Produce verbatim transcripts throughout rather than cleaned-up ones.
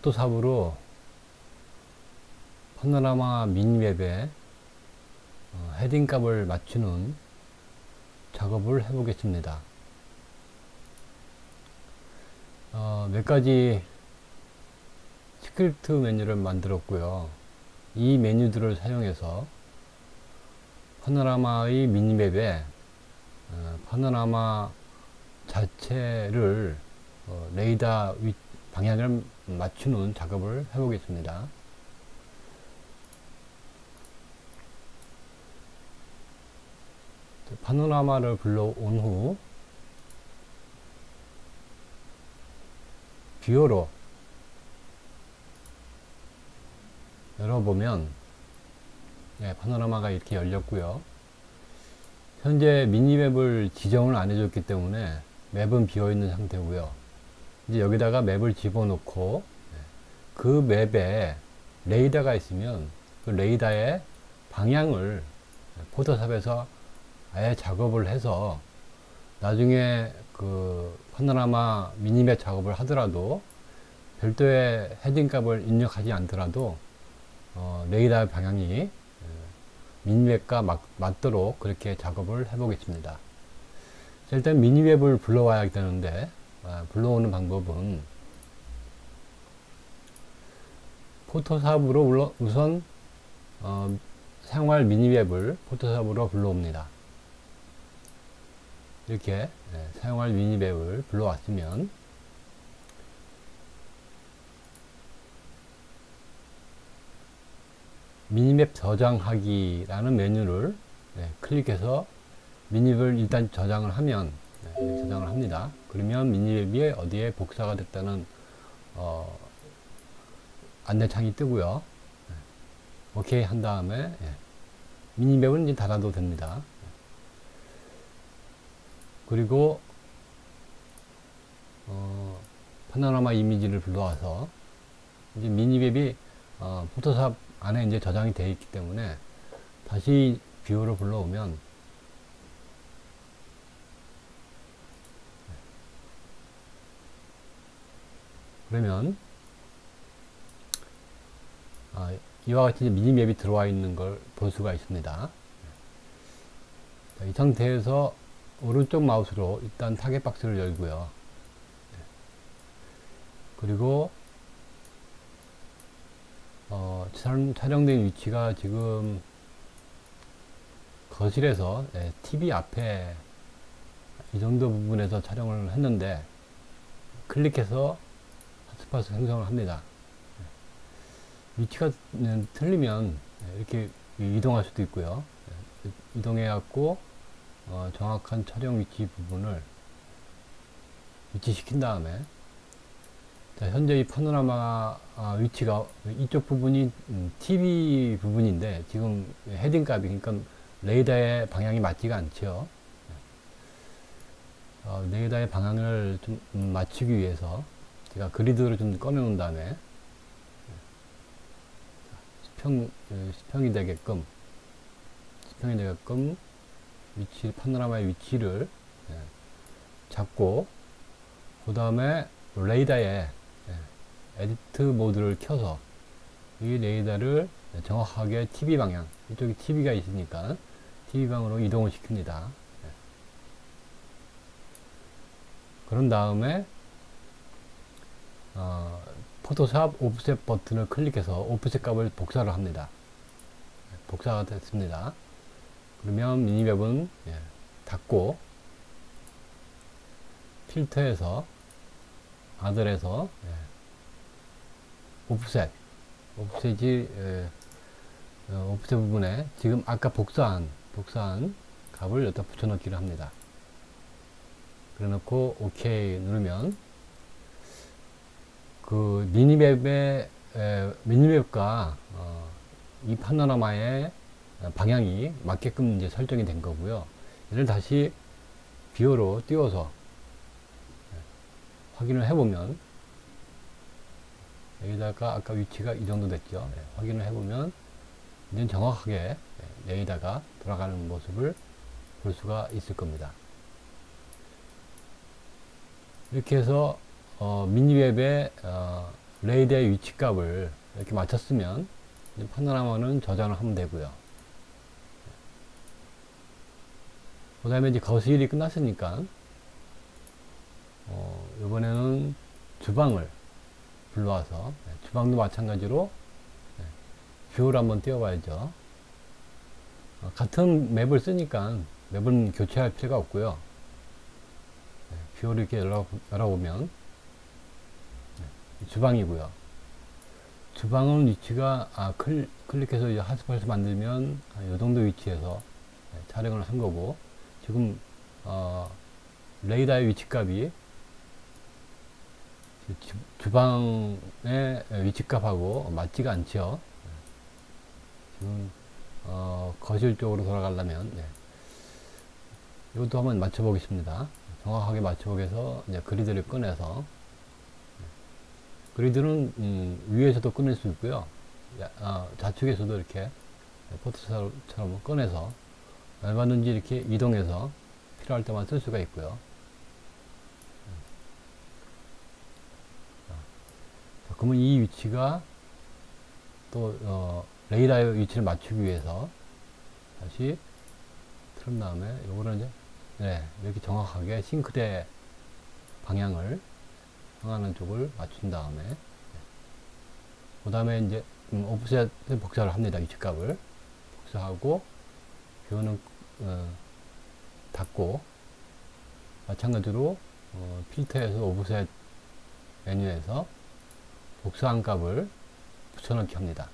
포토샵으로 파노라마 미니맵에 어, 헤딩 값을 맞추는 작업을 해 보겠습니다. 어, 몇 가지 스크립트 메뉴를 만들었고요. 이 메뉴들을 사용해서 파노라마의 미니맵에 어, 파노라마 자체를 어, 레이더 위, 방향을 맞추는 작업을 해 보겠습니다. 파노라마를 불러온 후 뷰어로 열어보면 네, 파노라마가 이렇게 열렸고요. 현재 미니맵을 지정을 안 해줬기 때문에 맵은 비어있는 상태고요. 이제 여기다가 맵을 집어넣고 그 맵에 레이더가 있으면 그 레이더의 방향을 포토샵에서 아예 작업을 해서 나중에 그 파노라마 미니맵 작업을 하더라도 별도의 헤딩 값을 입력하지 않더라도 어, 레이더의 방향이 미니맵과 맞, 맞도록 그렇게 작업을 해 보겠습니다. 일단 미니맵을 불러와야 되는데 아, 불러오는 방법은 포토샵으로 우선 어, 사용할 미니맵을 포토샵으로 불러옵니다. 이렇게 예, 사용할 미니맵을 불러왔으면 미니맵 저장하기 라는 메뉴를 예, 클릭해서 미니맵을 일단 저장을 하면 예, 저장을 합니다. 그러면 미니맵이 어디에 복사가 됐다는 어, 안내창이 뜨고요. 예, 오케이 한 다음에 예, 미니맵은 이제 닫아도 됩니다. 그리고 어, 파노라마 이미지를 불러와서 이제 미니맵이 어, 포토샵 안에 이제 저장이 되어 있기 때문에 다시 뷰어로 불러오면 그러면 아, 이와 같이 미니맵이 들어와 있는 걸 볼 수가 있습니다. 자, 이 상태에서 오른쪽 마우스로 일단 타겟 박스를 열고요. 그리고 어, 촬영된 위치가 지금 거실에서 네, 티비 앞에 이 정도 부분에서 촬영을 했는데 클릭해서 핫스팟을 생성을 합니다. 위치가 틀리면 이렇게 이동할 수도 있고요. 이동해 갖고 어, 정확한 촬영 위치 부분을 위치시킨 다음에 자, 현재 이 파노라마 아, 위치가 이쪽 부분이 음, 티비 부분인데 지금 헤딩 값이 그러니까 레이더의 방향이 맞지가 않죠. 어, 레이더의 방향을 좀 음, 맞추기 위해서 제가 그리드를 좀 꺼내 놓은 다음에 수평, 수평이 되게끔 수평이 되게끔 위치, 파노라마의 위치를 예, 잡고 그 다음에 레이더에 예, 에디트 모드를 켜서 이 레이더를 정확하게 티비 방향, 이쪽에 티비가 있으니까 티비 방으로 이동을 시킵니다. 예. 그런 다음에 어, 포토샵 오프셋 버튼을 클릭해서 오프셋 값을 복사를 합니다. 복사가 됐습니다. 그러면 미니맵은 예, 닫고 필터에서 아들에서 예, 오프셋 오프셋이 예, 어, 오프셋 부분에 지금 아까 복사한 복사한 값을 여기다 붙여넣기를 합니다. 그래 놓고 오케이 누르면 그 미니맵의 에, 미니맵과 어, 이 파노라마의 방향이 맞게끔 이제 설정이 된 거고요. 얘를 다시 뷰어로 띄워서 확인을 해보면 여기다가 아까 위치가 이 정도 됐죠. 네, 확인을 해보면 이제 정확하게 레이더가 돌아가는 모습을 볼 수가 있을 겁니다. 이렇게 해서 어, 미니웹의 어, 레이더의 위치값을 이렇게 맞췄으면 이제 파노라마는 저장을 하면 되고요. 그 다음에 이제 거실이 끝났으니까 어, 이번에는 주방을 불러와서 네, 주방도 마찬가지로 네, 뷰를 한번 띄워봐야죠. 어, 같은 맵을 쓰니까 맵은 교체할 필요가 없고요. 네, 뷰를 이렇게 열어, 열어보면 네, 주방이고요. 주방은 위치가 아, 클, 클릭해서 이제 핫스팟을 만들면 이 정도 위치에서 네, 촬영을 한 거고, 지금 어, 레이더의 위치값이 주, 주방의 위치값하고 맞지가 않죠. 지금 어, 거실 쪽으로 돌아가려면 네. 이것도 한번 맞춰 보겠습니다. 정확하게 맞춰 보기 위해서 이제 그리드를 꺼내서 네. 그리드는 음, 위에서도 꺼낼 수 있고요. 야, 아, 좌측에서도 이렇게 포토샵처럼 꺼내서 얼마든지 이렇게 이동해서 필요할 때만 쓸 수가 있고요. 자, 그러면 이 위치가 또 어, 레이더의 위치를 맞추기 위해서 다시 틀은 다음에 요거는 이제 네, 이렇게 정확하게 싱크대 방향을 향하는 쪽을 맞춘 다음에 네. 그 다음에 이제 음, 오프셋 복사를 합니다. 위치값을 복사하고 뷰는 어, 닫고 마찬가지로 어, 필터에서 오프셋 메뉴에서 복사한 값을 붙여넣기 합니다.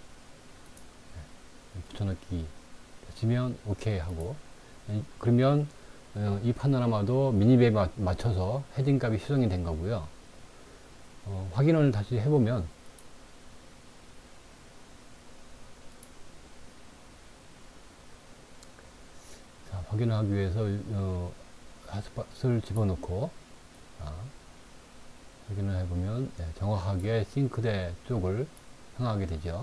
네, 붙여넣기 됐으면 OK 하고, 그러면 어, 이 파노라마도 미니맵에 마, 맞춰서 헤딩 값이 수정이 된 거고요. 어, 확인을 다시 해보면 자, 확인을 하기 위해서 어, 핫스팟을 집어넣고 자, 확인을 해보면 네, 정확하게 싱크대 쪽을 향하게 되죠.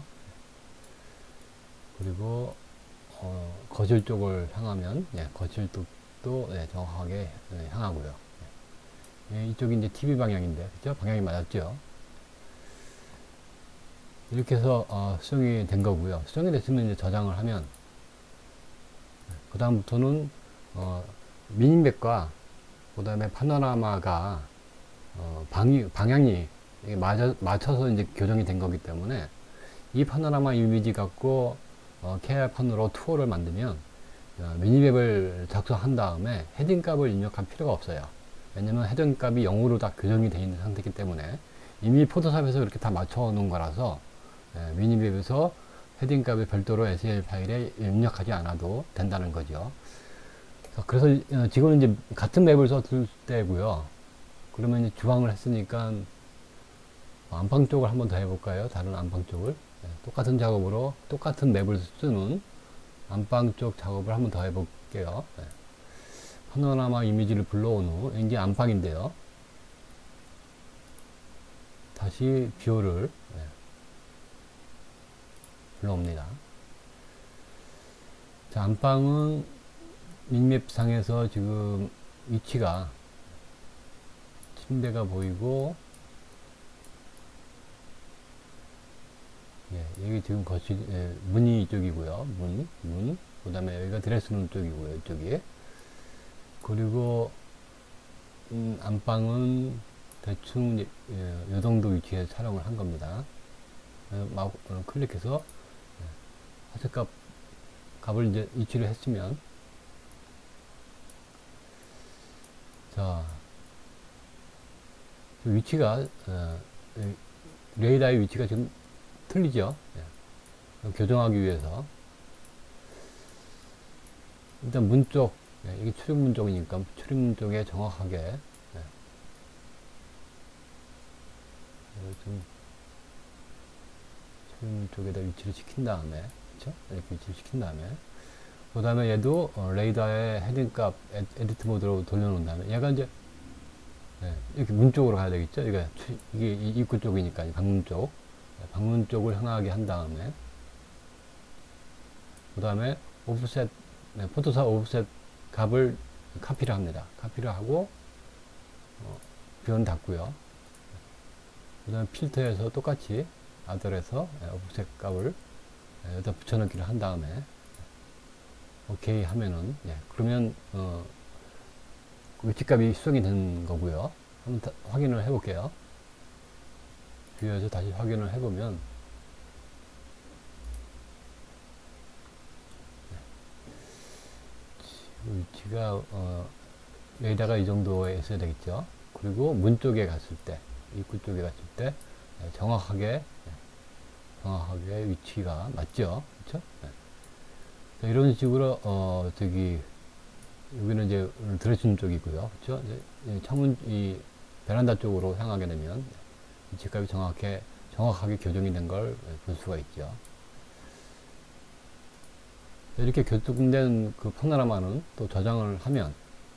그리고 어, 거실 쪽을 향하면 네, 거실 쪽도 네, 정확하게 네, 향하고요. 네, 이쪽이 이제 티비 방향인데 그죠? 방향이 맞았죠. 이렇게 해서 어, 수정이 된 거고요. 수정이 됐으면 이제 저장을 하면 그 다음부터는 어, 미니맵과 그 다음에 파노라마가 어, 방이, 방향이 맞아, 맞춰서 이제 교정이 된 거기 때문에 이 파노라마 이미지 갖고 어, 케이알판으로 투어를 만들면 어, 미니맵을 작성한 다음에 헤딩 값을 입력할 필요가 없어요. 왜냐면 헤딩 값이 영으로 다 교정이 되어 있는 상태이기 때문에 이미 포토샵에서 이렇게 다 맞춰 놓은 거라서 예, 미니맵에서 헤딩 값을 별도로 에스이엘 파일에 입력하지 않아도 된다는 거죠. 그래서 어, 지금은 이제 같은 맵을 썼을 때고요. 그러면 이제 주방을 했으니까 안방 쪽을 한번 더 해볼까요? 다른 안방 쪽을 네, 똑같은 작업으로 똑같은 맵을 쓰는 안방 쪽 작업을 한번 더 해볼게요. 네. 파노라마 이미지를 불러온 후 이제 안방인데요. 다시 뷰를 네, 불러옵니다. 자, 안방은 미니맵 상에서 지금 위치가 침대가 보이고 예, 여기 지금 거실 예, 문이 이쪽이고요. 문, 문. 그 다음에 여기가 드레스룸 쪽이고요. 이쪽이. 그리고 음, 안방은 대충 예, 이 정도 위치에서 촬영을 한 겁니다. 어, 마, 어, 클릭해서 예, 하세값 값을 이제 위치를 했으면 자 위치가 어, 레이더의 위치가 지금 틀리죠. 예. 교정하기 위해서 일단 문 쪽, 예. 이게 출입문 쪽이니까 출입문 쪽에 정확하게 예. 좀 출입문 쪽에다 위치를 시킨 다음에 그쵸? 이렇게 위치를 시킨 다음에 그 다음에 얘도 어, 레이더의 헤딩 값 에, 에디트 모드로 돌려놓은 다음에 얘가 이제 예. 이렇게 문 쪽으로 가야 되겠죠. 이게, 이게 입구 쪽이니까 방문 쪽 방문 쪽을 향하게 한 다음에 그 다음에 오프셋 네, 포토샵 오프셋 값을 카피를 합니다. 카피를 하고 어, 뷰는 닫고요. 그 다음에 필터에서 똑같이 아들에서 오브젝 값을 여기다 붙여넣기를 한 다음에 오케이 하면은, 예, 그러면 어, 위치값이 수정이 된 거고요. 한번 다, 확인을 해 볼게요. 뷰에서 다시 확인을 해 보면, 위치가 어, 여기다가 이 정도에 있어야 되겠죠. 그리고 문 쪽에 갔을 때, 입구 쪽에 갔을 때 정확하게 정확하게 위치가 맞죠. 그렇죠? 네. 이런 식으로 어 저기 여기는 이제 드레스룸 쪽이고요. 그렇죠? 이제 창문 이 베란다 쪽으로 향하게 되면 위치값이 정확하게 정확하게 교정이 된 걸 볼 수가 있죠. 이렇게 교정된 그 파노라마는 또 저장을 하면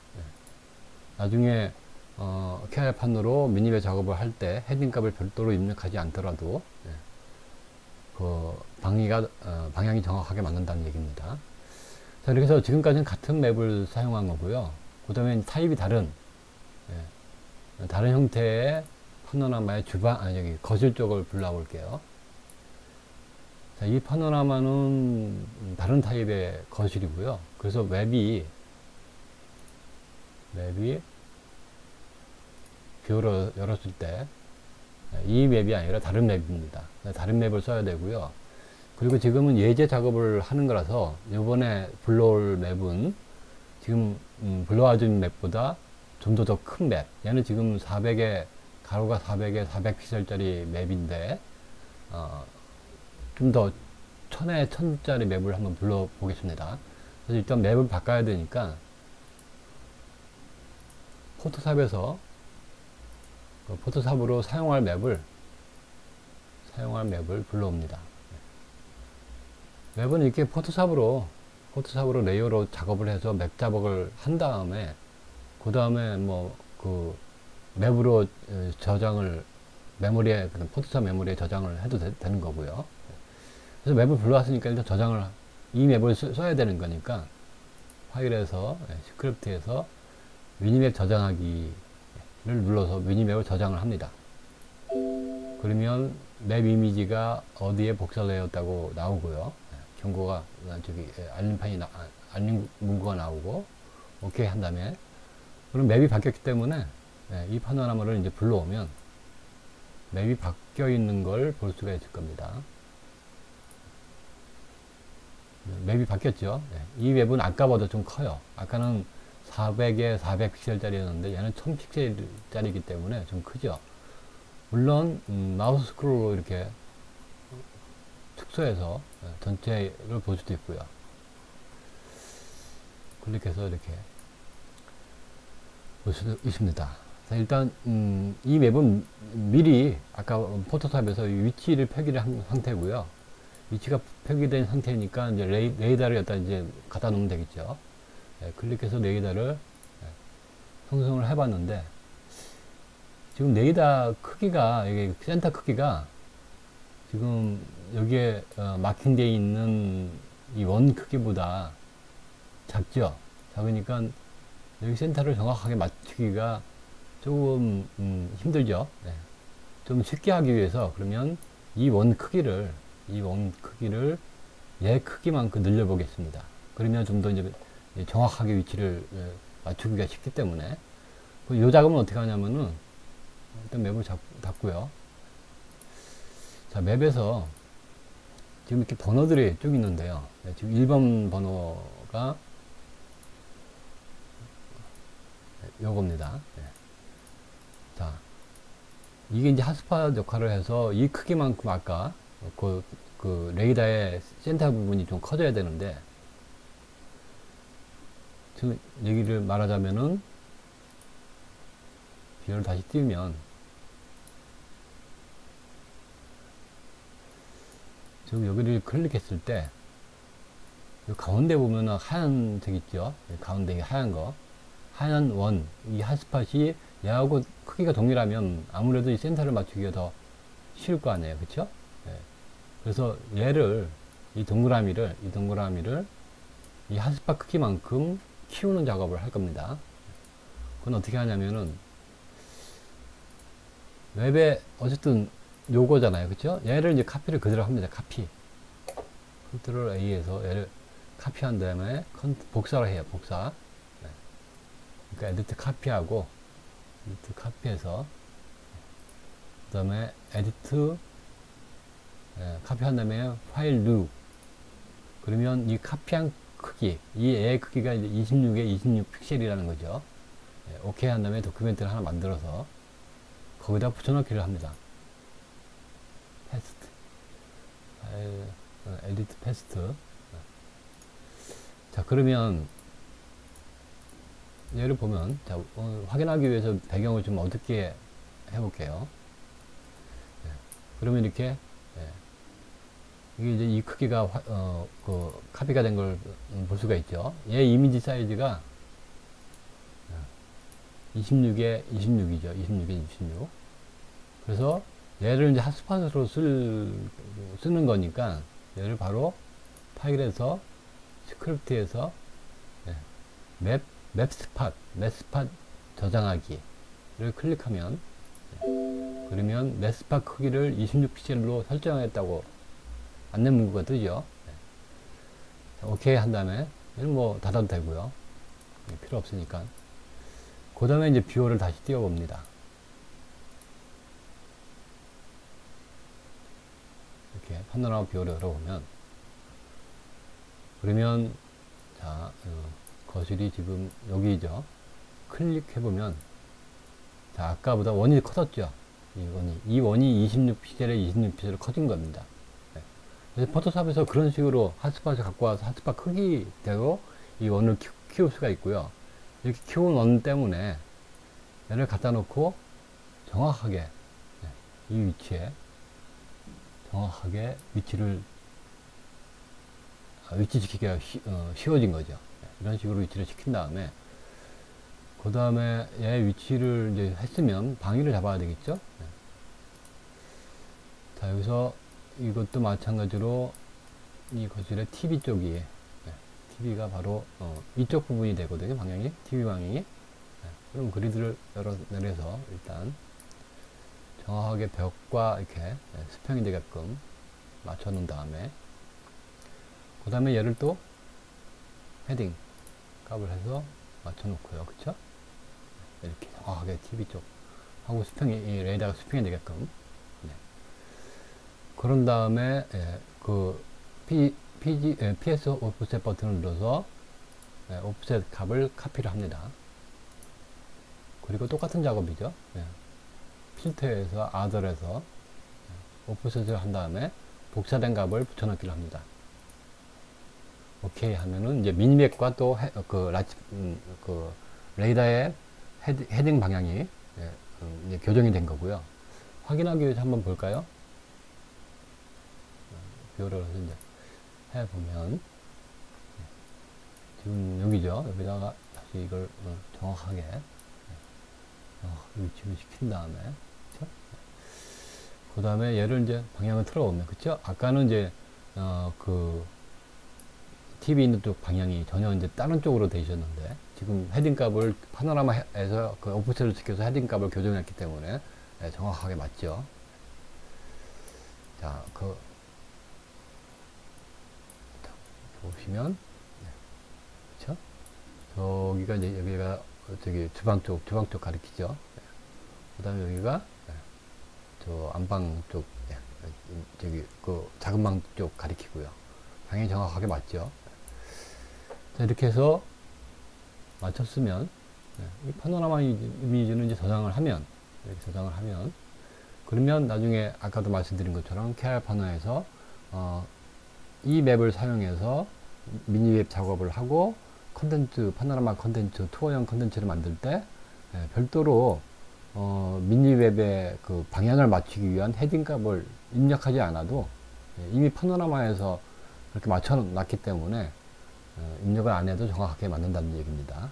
나중에 어, 케알판으로 미니맵 작업을 할 때 헤딩 값을 별도로 입력하지 않더라도 예, 그 방위가 어, 방향이 정확하게 맞는다는 얘기입니다. 자, 이렇게 해서 지금까지는 같은 맵을 사용한 거고요. 그 다음에 타입이 다른 예, 다른 형태의 파노라마의 주방 아니 여기 거실 쪽을 불러 볼게요. 자, 이 파노라마는 다른 타입의 거실이고요. 그래서 맵이 맵이 뷰를 열었을 때 이 맵이 아니라 다른 맵입니다. 다른 맵을 써야 되고요. 그리고 지금은 예제 작업을 하는 거라서 이번에 불러올 맵은 지금 음, 불러와준 맵보다 좀 더 더 큰 맵. 얘는 지금 사백에 가로가 사백에 사백 픽셀짜리 맵인데 어, 좀 더 천에 천짜리 맵을 한번 불러 보겠습니다. 그래서 일단 맵을 바꿔야 되니까 포토샵에서 그 포토샵으로 사용할 맵을 사용할 맵을 불러옵니다. 맵은 이렇게 포토샵으로 포토샵으로 레이어로 작업을 해서 맵 작업을 한 다음에 그 다음에 뭐 그 맵으로 저장을 메모리에 포토샵 메모리에 저장을 해도 되, 되는 거고요. 그래서 맵을 불러왔으니까 일단 저장을 이 맵을 쓰, 써야 되는 거니까 파일에서 스크립트에서 미니맵 저장하기를 눌러서 미니맵을 저장을 합니다. 그러면 맵 이미지가 어디에 복사되었다고 나오고요. 경고가 저기 알림판이 나, 알림 문구가 나오고 오케이 한 다음에 그럼 맵이 바뀌었기 때문에 이 파노라마를 이제 불러오면 맵이 바뀌어 있는 걸 볼 수가 있을 겁니다. 맵이 바뀌었죠. 이 맵은 아까보다 좀 커요. 아까는 사백에 사백 픽셀짜리였는데 얘는 천 픽셀짜리이기 때문에 좀 크죠. 물론 음, 마우스 스크롤로 이렇게 축소해서 전체를 볼 수도 있고요. 클릭해서 이렇게 볼 수도 있습니다. 자, 일단 음, 이 맵은 미리 아까 포토샵에서 위치를 표기를 한 상태고요. 위치가 표기된 상태니까 이제 레이, 레이더를 여기다 이제 갖다 놓으면 되겠죠. 네, 클릭해서 레이더를 네, 형성을 해봤는데 지금 레이더 크기가 이게 센터 크기가 지금 여기에 어, 마킹되어 있는 이 원 크기보다 작죠. 작으니까 여기 센터를 정확하게 맞추기가 조금 음, 힘들죠. 네. 좀 쉽게 하기 위해서 그러면 이 원 크기를 이 원 크기를 얘 크기만큼 늘려 보겠습니다. 그러면 좀 더 이제 정확하게 위치를 예, 맞추기가 쉽기 때문에 이 작업은 어떻게 하냐면은 일단 맵을 잡, 닫고요. 자, 맵에서 지금 이렇게 번호들이 쭉 있는데요. 네, 지금 일 번 번호가 요겁니다. 네. 자, 이게 이제 핫스팟 역할을 해서 이 크기만큼 아까 그, 그 레이더의 센터 부분이 좀 커져야 되는데 지금 얘기를 말하자면은 비를 다시 띄우면 지금 여기를 클릭했을 때 가운데 보면은 하얀색 있죠. 가운데 하얀 거 하얀 원, 이 핫스팟이 얘하고 크기가 동일하면 아무래도 이 센터를 맞추기가 더 쉬울 거 아니에요. 그쵸? 네. 그래서 얘를, 이 동그라미를, 이 동그라미를 이 핫스팟 크기만큼 키우는 작업을 할 겁니다. 그건 어떻게 하냐면은 웹에 어쨌든 요거잖아요. 그쵸? 얘를 이제 카피를 그대로 합니다. 카피. 컨트롤 A에서 얘를 카피한 다음에 복사를 해요. 복사. 네. 그러니까 에디트 카피하고, 에디트 카피해서, 그 다음에 에디트, 예, 카피한 다음에 파일 뉴. 그러면 이 카피한 크기, 이 애의 크기가 이제 이십육에 이십육 픽셀이라는 거죠. 예, 오케이 한 다음에 도큐멘트를 하나 만들어서 거기다 붙여넣기를 합니다. 패스트. 파일, 어, 에디트 패스트. 자, 그러면 얘를 보면, 자, 어, 확인하기 위해서 배경을 좀 어둡게 해볼게요. 예, 그러면 이렇게, 예, 이게 이제 이 크기가 화, 어, 그 카피가 된 걸 볼 수가 있죠. 얘 이미지 사이즈가 이십육에 이십육이죠. 이십육에 이십육. 그래서 얘를 이제 핫스팟으로 쓸, 쓰는 거니까 얘를 바로 파일에서 스크립트에서 예, 맵, 맵스팟, 맵스팟 저장하기를 클릭하면 예, 그러면 맵스팟 크기를 이십육 픽셀로 설정했다고 안내 문구가 뜨죠. 예. 자, 오케이 한 다음에 얘는 뭐 닫아도 되고요. 예, 필요 없으니까. 그 다음에 이제 뷰어를 다시 띄워봅니다. 이렇게 파노라마 뷰어를 열어보면 그러면 자 어, 거실이 지금 여기죠. 클릭해보면 자 아까보다 원이 커졌죠. 이 원이 이 원이 이십육 픽셀에 이십육 픽셀로 커진 겁니다. 네. 그래서 포토샵에서 그런 식으로 핫스팟을 갖고 와서 핫스팟 크기대로 이 원을 키, 키울 수가 있고요. 이렇게 키운 원 때문에 얘를 갖다 놓고 정확하게 네, 이 위치에 정확하게 위치를 아, 위치 지키기가 쉬, 어, 쉬워진 거죠. 네, 이런 식으로 위치를 시킨 다음에 그 다음에 얘 위치를 이제 했으면 방위를 잡아야 되겠죠. 네. 자 여기서 이것도 마찬가지로 이 거실의 티비 쪽이 네, 티비가 바로 어, 이쪽 부분이 되거든요. 방향이 티비 방향이. 네, 그럼 그리드를 열어 내려서 일단 정확하게 벽과 이렇게 네, 수평이 되게끔 맞춰 놓은 다음에 그 다음에 얘를 또 헤딩 값을 해서 맞춰 놓고요. 그쵸? 이렇게 정확하게 티비 쪽 하고 수평이 이 레이더가 수평이 되게끔 네. 그런 다음에 예, 그 P, PG, 예, 피에스 오프셋 버튼을 눌러서 예, 오프셋 값을 카피를 합니다. 그리고 똑같은 작업이죠. 예. 필터에서 아더에서 예, 오프셋을 한 다음에 복사된 값을 붙여넣기를 합니다. 오케이 하면은 이제 미니맵과 또 그 라치 음, 그 레이더의 헤드, 헤딩 방향이 예, 음, 이제 교정이 된 거고요. 확인하기 위해서 한번 볼까요? 뷰어를 이제 해 보면 지금 여기죠. 여기다가 다시 이걸 어, 정확하게 어, 위치를 시킨 다음에 그 다음에 얘를 이제 방향을 틀어보면 그쵸? 아까는 이제 어, 그 티비 있는 쪽 방향이 전혀 이제 다른 쪽으로 돼 있었는데 지금 헤딩 값을 파노라마에서 그 오프셋을 시켜서 헤딩 값을 교정했기 때문에 네, 정확하게 맞죠. 자, 그 보시면 네, 그쵸? 저기가 이제 여기가 저기 주방 쪽 주방 쪽 가리키죠. 네. 그 다음에 여기가 네, 저 안방 쪽 네, 저기 그 작은 방 쪽 가리키고요. 방향이 정확하게 맞죠. 자, 이렇게 해서 맞췄으면 네, 이 파노라마 이미지는 이제 저장을 하면 이렇게 저장을 하면 그러면 나중에 아까도 말씀드린 것처럼 케알 파노에서 어, 이 맵을 사용해서 미니웹 작업을 하고 컨텐츠 파노라마 컨텐츠 투어형 컨텐츠를 만들 때 네, 별도로 어, 미니웹의 그 방향을 맞추기 위한 헤딩 값을 입력하지 않아도 네, 이미 파노라마에서 그렇게 맞춰 놨기 때문에 어, 입력을 안 해도 정확하게 맞는다는 얘기입니다.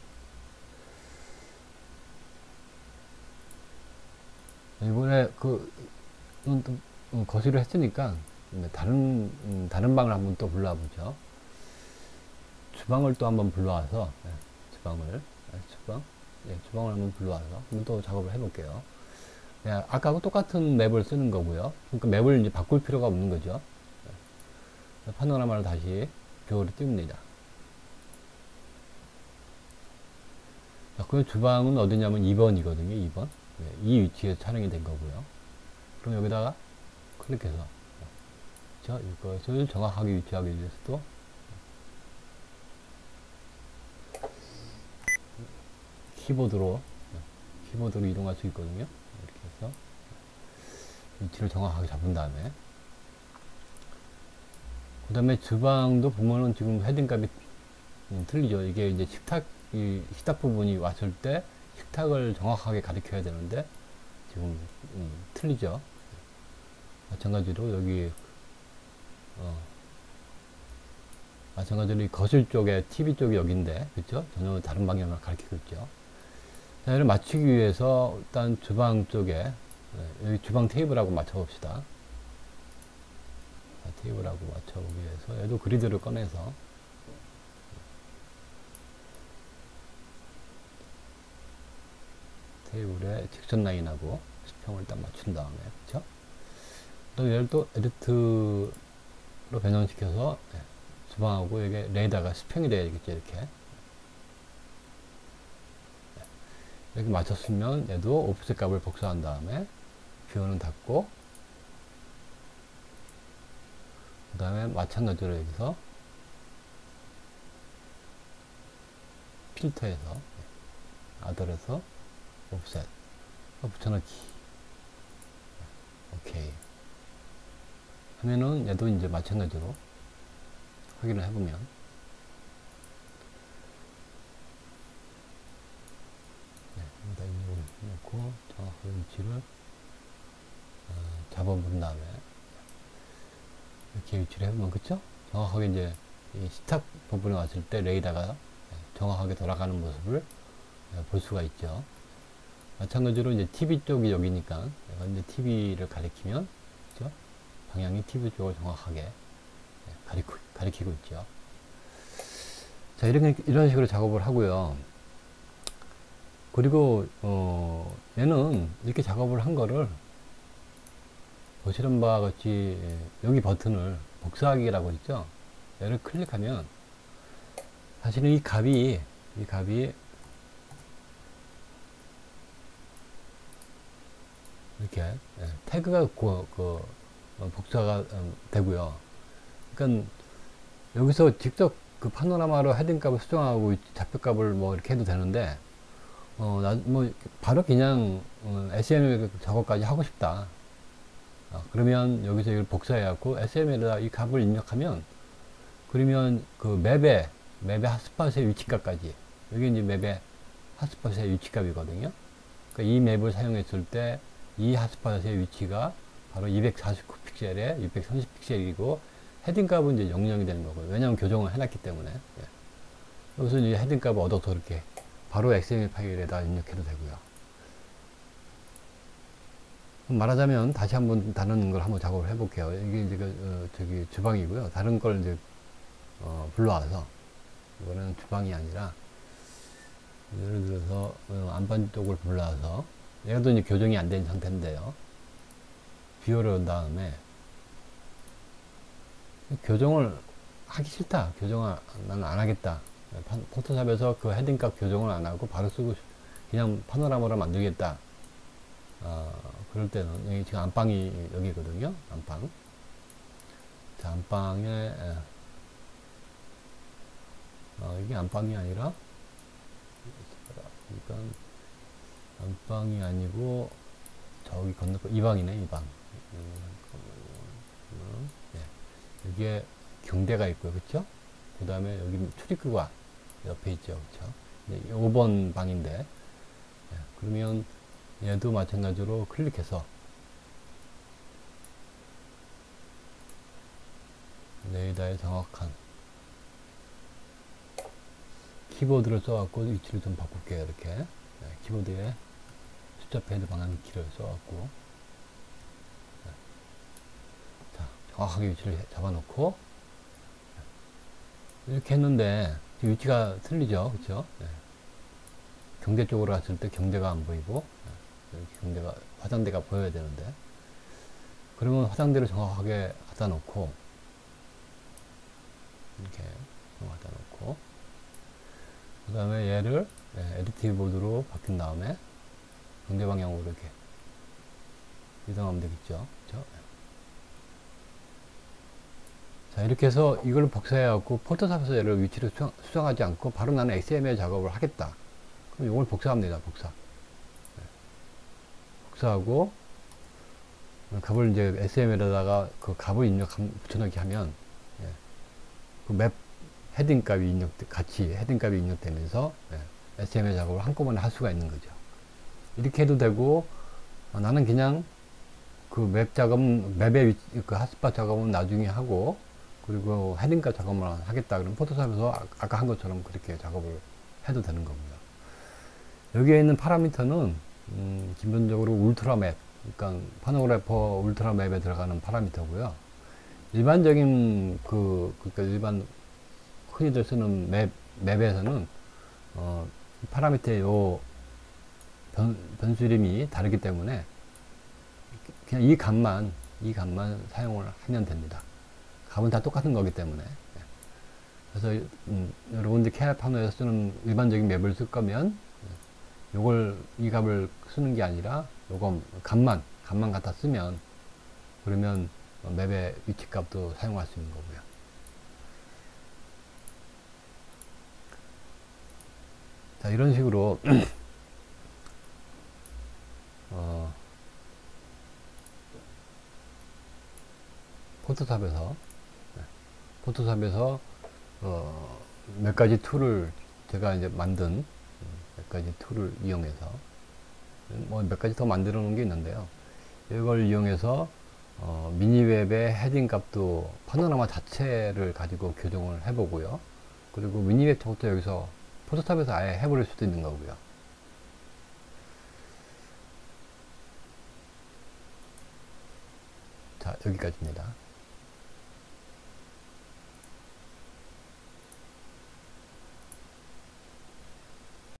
이번에 그 음, 음, 거실을 했으니까 다른 음, 다른 방을 한번 또 불러보죠. 주방을 또 한번 불러와서 네, 주방을 네, 주방 네, 주방을 한번 불러와서 한번 또 작업을 해볼게요. 그냥 아까하고 똑같은 맵을 쓰는 거고요. 그러니까 맵을 이제 바꿀 필요가 없는 거죠. 파노라마를 다시 뷰어로 띄웁니다. 자, 그 주방은 어디냐면 이 번이거든요. 이 번. 네, 이 위치에 촬영이 된 거고요. 그럼 여기다가 클릭해서 자, 이것을 정확하게 위치하기 위해서도 키보드로 키보드로 이동할 수 있거든요. 이렇게 해서 위치를 정확하게 잡은 다음에 그 다음에 주방도 보면은 지금 헤딩 값이 음, 틀리죠. 이게 이제 식탁 이 식탁 부분이 왔을 때 식탁을 정확하게 가리켜야 되는데 지금 음, 틀리죠. 마찬가지로 여기 어, 마찬가지로 이 거실 쪽에 티비 쪽이 여기인데 그렇죠? 전혀 다른 방향을 가리키고 있죠. 자, 이를 맞추기 위해서 일단 주방 쪽에 네, 여기 주방 테이블하고 맞춰봅시다. 자, 테이블하고 맞춰보기 위해서 얘도 그리드를 꺼내서 테이블에 직선 라인하고 수평을 딱 맞춘 다음에 그쵸? 또 얘를 또 에디트로 변형시켜서 네, 주방하고 이게 레이더가 수평이 돼야 되겠죠. 이렇게 네. 이렇게 맞췄으면 얘도 오프셋 값을 복사한 다음에 뷰어는 닫고 그 다음에 마찬가지로 여기서 필터에서 아들에서 오프셋 붙여넣기 오케이 하면은 얘도 이제 마찬가지로 확인을 해보면 네, 여기다 입력을 넣고 정확하게 위치를 어, 잡아본 다음에 이렇게 위치를 해보면 그쵸? 정확하게 이제 이 식탁 부분에 왔을 때 레이더가 정확하게 돌아가는 모습을 볼 수가 있죠. 마찬가지로 이제 티비 쪽이 여기니까 내가 이제 티비를 가리키면 그죠? 방향이 티비 쪽을 정확하게 가리키, 가리키고 있죠. 자, 이런, 이런 식으로 작업을 하고요. 그리고 어, 얘는 이렇게 작업을 한 거를 보시는 바와 같이 여기 버튼을 복사하기라고 있죠. 얘를 클릭하면 사실은 이 값이 이 값이 이렇게 예, 태그가 그, 그 복사가 음, 되고요. 그러니까 여기서 직접 그 파노라마로 헤딩 값을 수정하고 좌표 값을 뭐 이렇게 해도 되는데 어, 나, 뭐 바로 그냥 어, 에스엠엘 작업까지 하고 싶다. 어, 그러면 여기서 이걸 복사해 갖고 에스엠엘에다 이 값을 입력하면 그러면 그 맵의 맵의 핫스팟의 위치값까지 여기 이제 맵의 핫스팟의 위치값이거든요. 그러니까 이 맵을 사용했을 때 이 핫스팟의 위치가 바로 이백사십구 픽셀에 육백삼십 픽셀이고 헤딩 값은 이제 영영이 되는 거고요. 왜냐하면 교정을 해놨기 때문에 예. 여기서 이제 헤딩 값을 얻어서 이렇게 바로 엑스엠엘 파일에다 입력해도 되고요. 말하자면 다시 한번 다른 걸 한번 작업을 해볼게요. 이게 이제 그, 어, 저기 주방이고요. 다른 걸 이제 어, 불러와서 이거는 주방이 아니라 예를 들어서 어, 안방 쪽을 불러와서 얘도 이제 교정이 안 된 상태인데요. 뷰어를 한 다음에 교정을 하기 싫다. 교정을 나는 안 하겠다. 포토샵에서 그 헤딩 값 교정을 안 하고 바로 쓰고 그냥 파노라마로 만들겠다. 어, 그럴 때는 여기 지금 안방이 여기거든요. 안방. 자, 안방에 어, 이게 안방이 아니라 이건 안방이 아니고 저기 건너서 이 방이네. 이 방. 네. 여기에 경대가 있고요. 그쵸? 그 다음에 여기 출입구가 옆에 있죠. 그쵸? 네, 오 번 방인데 네, 그러면 얘도 마찬가지로 클릭해서 레이더의 정확한 키보드를 써갖고 위치를 좀 바꿀게요. 이렇게 네, 키보드에 숫자 패드 방향키를 써갖고 네. 자, 정확하게 위치를 잡아놓고 네. 이렇게 했는데 위치가 틀리죠. 그쵸? 네. 경대 쪽으로 갔을 때 경대가 안 보이고 네. 이렇게 경대가 화장대가 보여야 되는데, 그러면 화장대를 정확하게 갖다 놓고, 이렇게 갖다 놓고, 그 다음에 얘를 에디티브 모드로 바뀐 다음에 경제 방향으로 이렇게 이동하면 되겠죠. 그렇죠? 자, 이렇게 해서 이걸 복사해갖고 포토샵에서 얘를 위치를 수정, 수정하지 않고 바로 나는 엑스엠엘 작업을 하겠다. 그럼 이걸 복사합니다. 복사. 네. 복사하고 값을 이제 에스엠엘에다가 그 값을 입력 붙여넣기 하면, 예. 그 맵 헤딩 값이 입력 같이 헤딩 값이 입력되면서, 예. 에스엠엘 작업을 한꺼번에 할 수가 있는 거죠. 이렇게 해도 되고, 어, 나는 그냥 그 맵 작업은 맵의 위치, 그 핫스팟 작업은 나중에 하고, 그리고 헤딩값 작업만 하겠다. 그러면 포토샵에서 아, 아까 한 것처럼 그렇게 작업을 해도 되는 겁니다. 여기에 있는 파라미터는 음, 기본적으로 울트라 맵, 그러니까 파노그래퍼 울트라 맵에 들어가는 파라미터고요. 일반적인 그 그러니까 일반 흔히들 쓰는 맵 맵에서는 어, 파라미터의 요 변, 변수 이름이 다르기 때문에 그냥 이 값만 이 값만 사용을 하면 됩니다. 값은 다 똑같은 거기 때문에. 그래서 음, 여러분들 케알 파노에서 쓰는 일반적인 맵을 쓸 거면 요걸 이 값을 쓰는 게 아니라 요거 값만 값만 갖다 쓰면, 그러면 맵의 위치 값도 사용할 수 있는 거고요. 자, 이런 식으로 어, 포토샵에서 포토샵에서 어, 몇 가지 툴을 제가 이제 만든 몇 가지 툴을 이용해서 뭐 몇 가지 더 만들어 놓은 게 있는데요. 이걸 이용해서 어, 미니웹의 헤딩 값도 파노라마 자체를 가지고 교정을 해보고요. 그리고 미니웹 쪽도 여기서 포토샵에서 아예 해버릴 수도 있는 거고요. 자, 여기까지입니다.